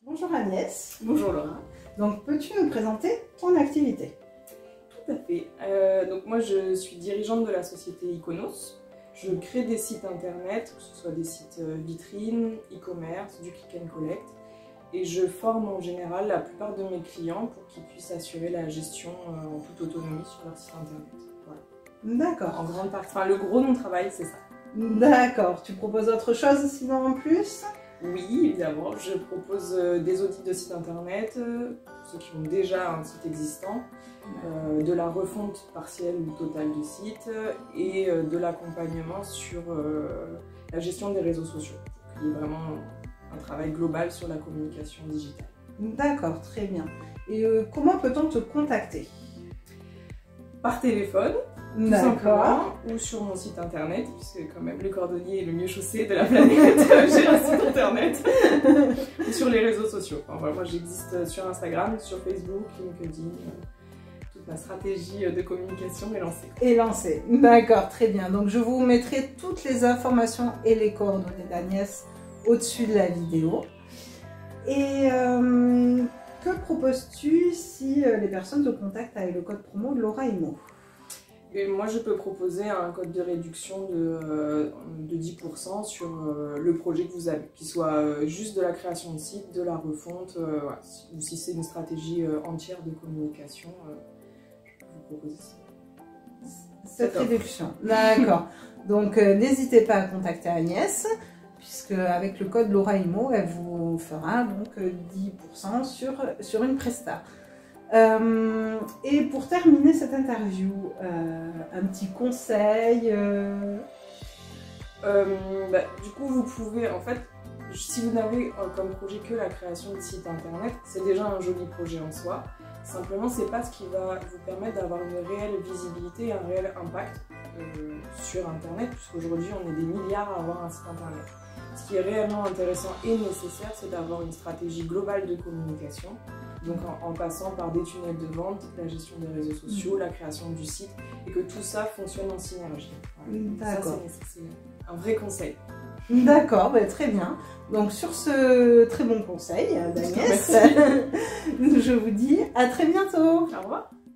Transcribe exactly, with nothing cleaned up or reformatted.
Bonjour Agnès. Bonjour Laura. Donc peux-tu nous présenter ton activité? Tout à fait. Euh, donc moi je suis dirigeante de la société Iconos. Je crée des sites internet, que ce soit des sites vitrines, e-commerce, du click and collect. Et je forme en général la plupart de mes clients pour qu'ils puissent assurer la gestion en toute autonomie sur leur site internet. Voilà. D'accord. En grande partie, enfin le gros de mon travail c'est ça. D'accord. Tu proposes autre chose sinon en plus? Oui, évidemment. Je propose des audits de sites internet, ceux qui ont déjà un site existant, euh, de la refonte partielle ou totale du site et de l'accompagnement sur euh, la gestion des réseaux sociaux. Il y a vraiment un travail global sur la communication digitale. D'accord, très bien. Et euh, comment peut-on te contacter? Par téléphone, tout simplement, ou sur mon site internet, puisque quand même le cordonnier est le mieux chaussé de la planète, j'ai un site internet, ou sur les réseaux sociaux. Enfin, voilà, moi j'existe sur Instagram, sur Facebook, LinkedIn, toute ma stratégie de communication est lancée. Est lancée, d'accord, très bien. Donc je vous mettrai toutes les informations et les coordonnées d'Agnès au-dessus de la vidéo. Et euh, que proposes-tu si les personnes te contactent avec le code promo LauraImo? Et moi, je peux proposer un code de réduction de, euh, de dix pour cent sur euh, le projet que vous avez, qu'il soit euh, juste de la création de site, de la refonte, euh, voilà. Ou si c'est une stratégie euh, entière de communication, euh, je peux vous proposer ça. Cette réduction, d'accord. Donc euh, n'hésitez pas à contacter Agnès, puisque avec le code LauraImo, elle vous fera donc dix pour cent sur, sur une presta. Euh, et pour terminer cette interview, euh, un petit conseil euh... Euh, bah, Du coup, vous pouvez, en fait, si vous n'avez euh, comme projet que la création de site internet, c'est déjà un joli projet en soi. Simplement, c'est pas ce qui va vous permettre d'avoir une réelle visibilité et un réel impact euh, sur internet, puisqu'aujourd'hui, on est des milliards à avoir un site internet. Ce qui est réellement intéressant et nécessaire, c'est d'avoir une stratégie globale de communication, donc en, en passant par des tunnels de vente, la gestion des réseaux sociaux, mmh. la création du site, et que tout ça fonctionne en synergie. Voilà. Ça, c'est un vrai conseil. D'accord, bah, très bien. Donc sur ce très bon conseil d'Agnès, je vous dis à très bientôt. Au revoir.